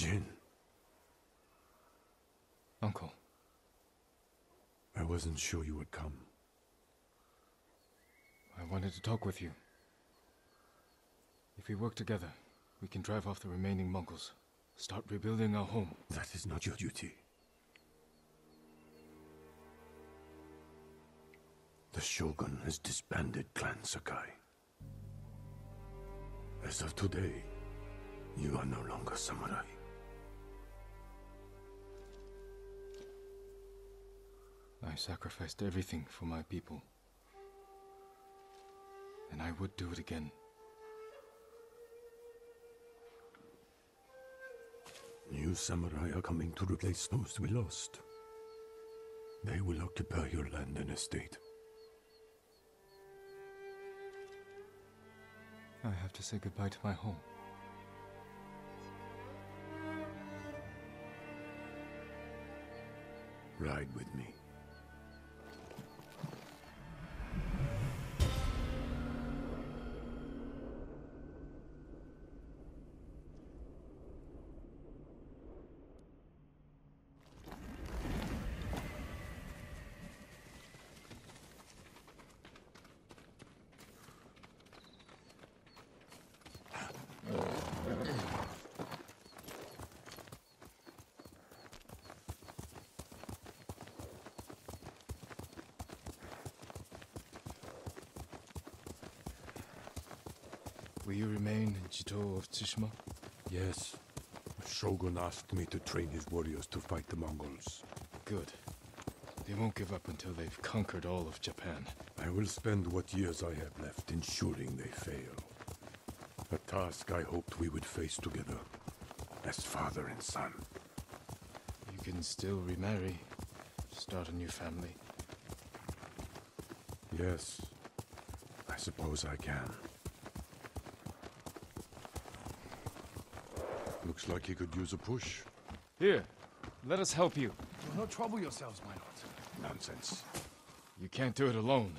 Jin, Uncle. I wasn't sure you would come. I wanted to talk with you. If we work together, we can drive off the remaining Mongols. Start rebuilding our home. That is not your duty. The Shogun has disbanded Clan Sakai. As of today, you are no longer samurai. I sacrificed everything for my people. And I would do it again. New samurai are coming to replace those we lost. They will occupy your land and estate. I have to say goodbye to my home. Ride with me. Will you remain in Chito of Tsushima? Yes. The Shogun asked me to train his warriors to fight the Mongols. Good. They won't give up until they've conquered all of Japan. I will spend what years I have left ensuring they fail. A task I hoped we would face together, as father and son. You can still remarry, start a new family. Yes, I suppose I can. Looks like he could use a push. Here, let us help you. Do not trouble yourselves, my lord. Nonsense. You can't do it alone.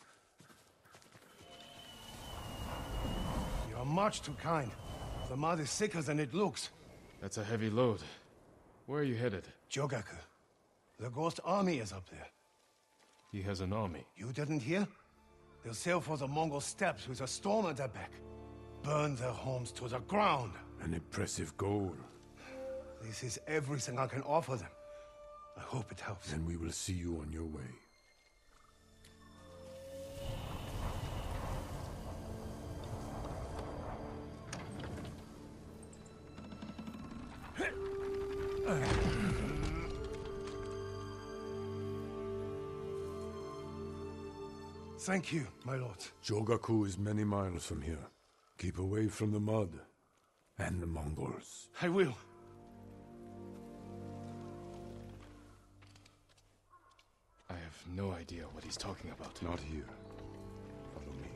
You are much too kind. The mud is thicker than it looks. That's a heavy load. Where are you headed? Jogaku. The Ghost Army is up there. He has an army. You didn't hear? They'll sail for the Mongol steppes with a storm at their back. Burn their homes to the ground. An impressive goal. This is everything I can offer them. I hope it helps. Then we will see you on your way. Thank you, my lord. Jogaku is many miles from here. Keep away from the mud and the Mongols. I will. I have no idea what he's talking about. Not here. Follow me.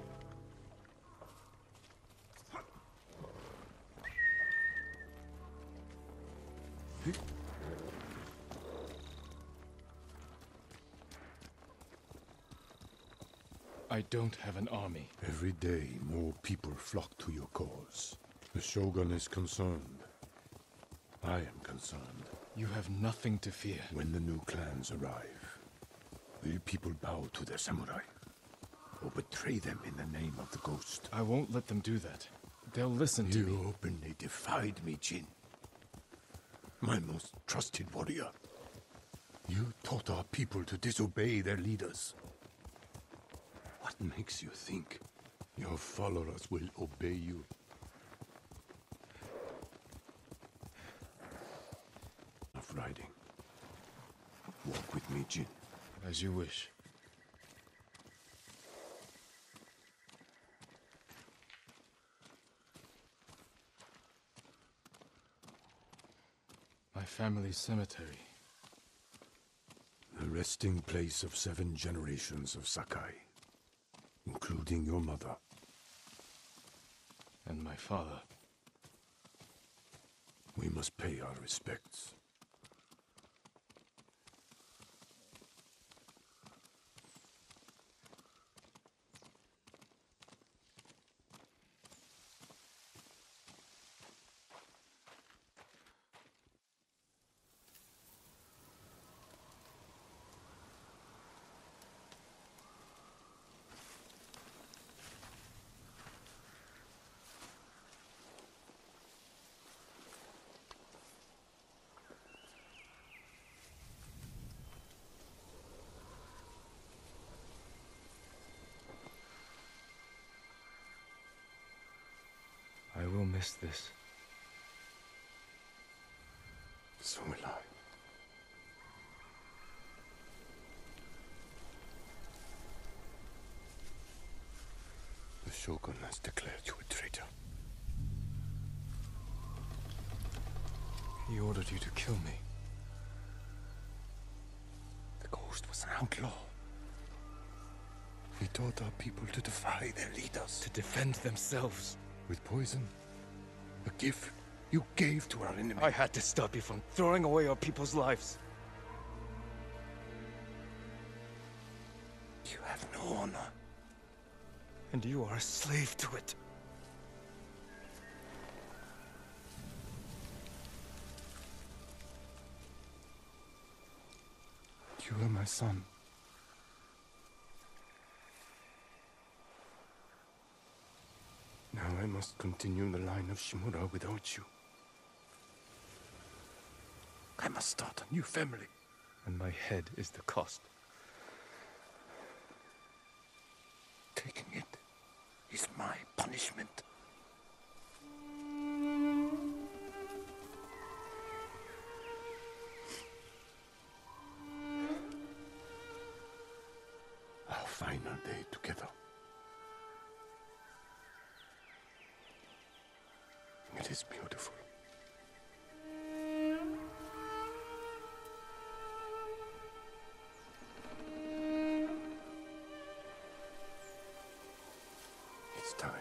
I don't have an army. Every day, more people flock to your cause. The Shogun is concerned. I am concerned. You have nothing to fear. When the new clans arrive, will people bow to their samurai? Or betray them in the name of the ghost? I won't let them do that. They'll listen to me. You openly defied me, Jin. My most trusted warrior. You taught our people to disobey their leaders. What makes you think your followers will obey you? Enough riding. Walk with me, Jin. As you wish. My family's cemetery. The resting place of 7 generations of Sakai, including your mother. And my father. We must pay our respects. miss this. So will I. The Shogun has declared you a traitor. He ordered you to kill me. The Ghost was an outlaw. He taught our people to defy their leaders. To defend themselves. With poison. A gift you gave to our enemy. I had to stop you from throwing away our people's lives. You have no honor. And you are a slave to it. You are my son. Now I must continue the line of Shimura without you. I must start a new family. And my head is the cost. Taking it is my punishment. Our final day together. It is beautiful. It's time.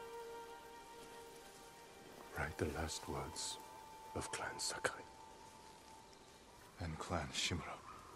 Write the last words of Clan Sakai. And Clan Shimura.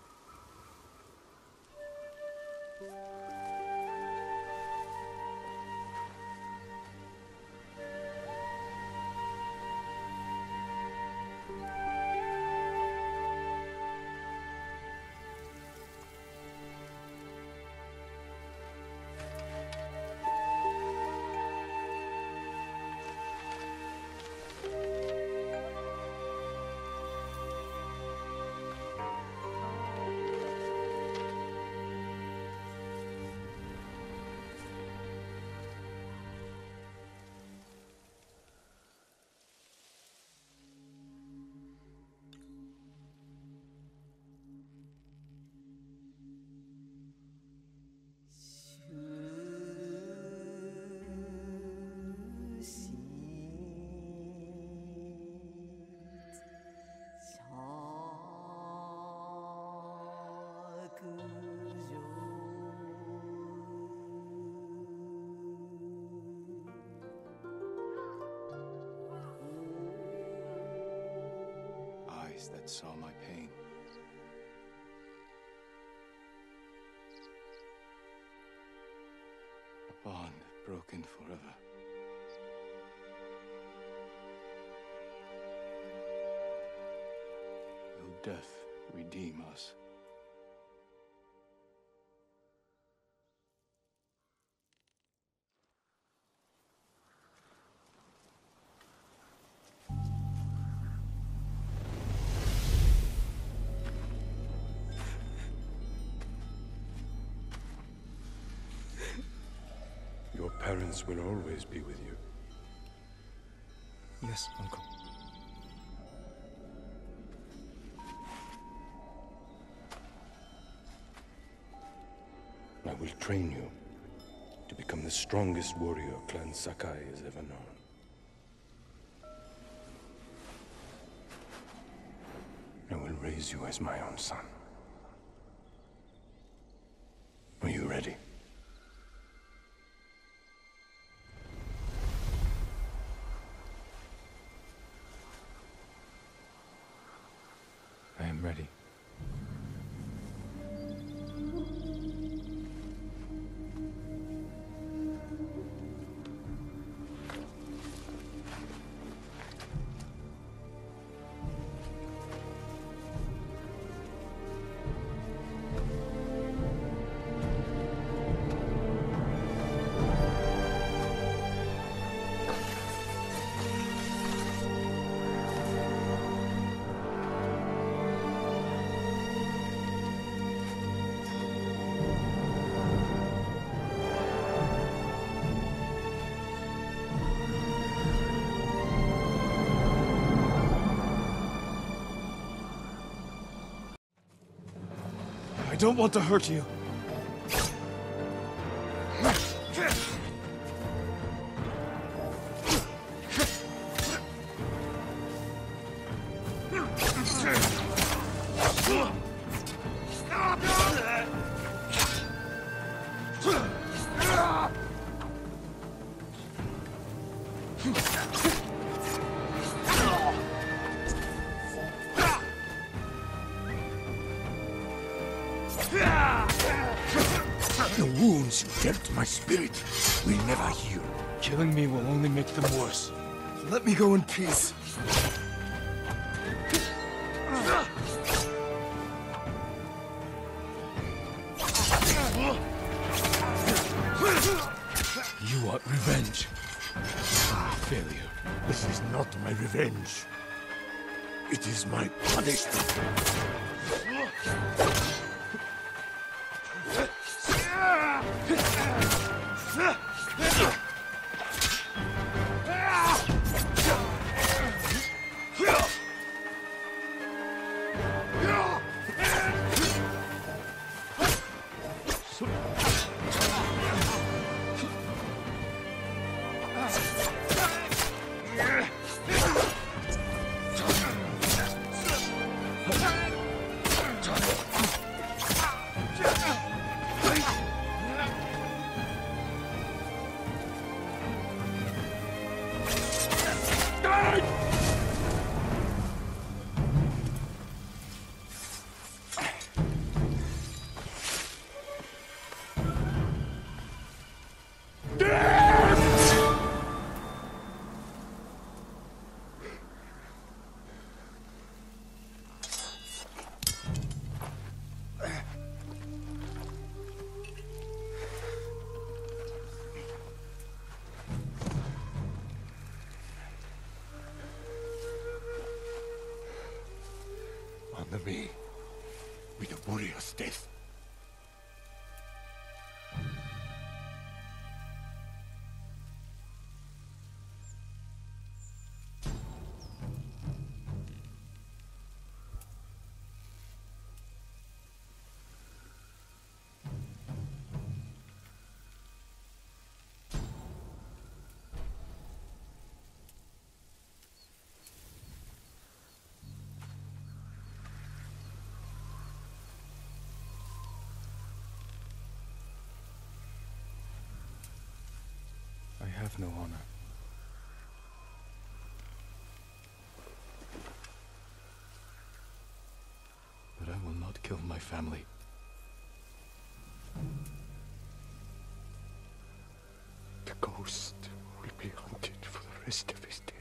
Eyes that saw my pain. A bond broken forever. Will death redeem us? Your parents will always be with you. Yes, Uncle. I will train you to become the strongest warrior Clan Sakai has ever known. I will raise you as my own son. Are you ready? I am ready. don't want to hurt you. The wounds you dealt my spirit will never heal. Killing me will only make them worse. Let me go in peace. You want revenge. Failure. This is not my revenge. It is my punishment. Honor me with a warrior's death. I have no honor. But I will not kill my family. The ghost will be hunted for the rest of his days.